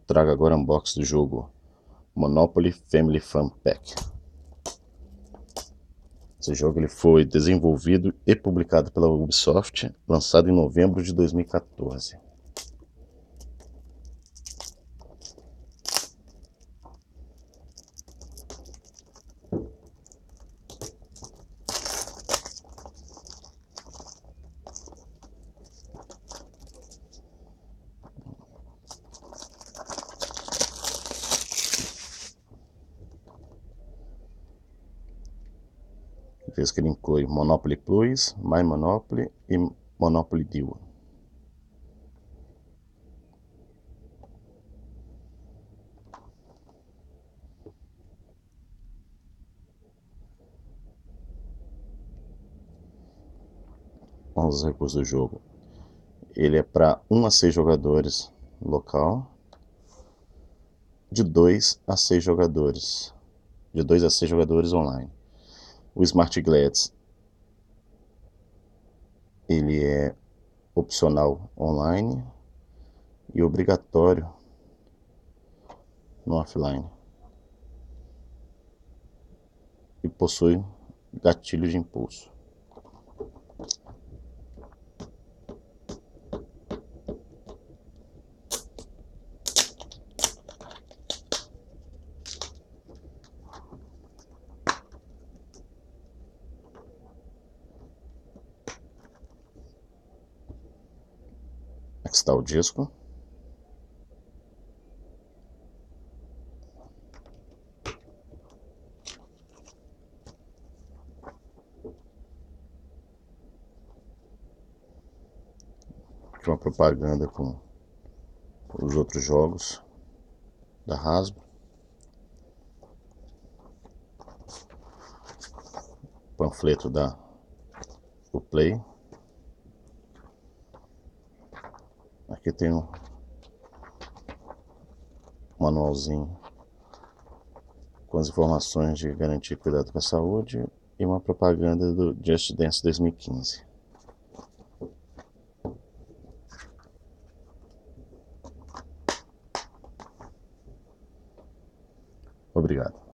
trago agora o unboxing do jogo Monopoly Family Fun Pack. Esse jogo ele foi desenvolvido e publicado pela Ubisoft, lançado em novembro de 2014. Diz que ele inclui Monopoly Plus, My Monopoly e Monopoly Deal. Vamos aos recursos do jogo. Ele é para 1 a 6 jogadores local, de 2 a 6 jogadores, de 2 a 6 jogadores online. O Smart Glass ele é opcional online e obrigatório no offline, e possui gatilho de impulso. Aqui está o disco. Aqui uma propaganda com os outros jogos da Hasbro. Panfleto da Play. Aqui tem um manualzinho com as informações de garantia e cuidado com a saúde e uma propaganda do Just Dance 2015. Obrigado.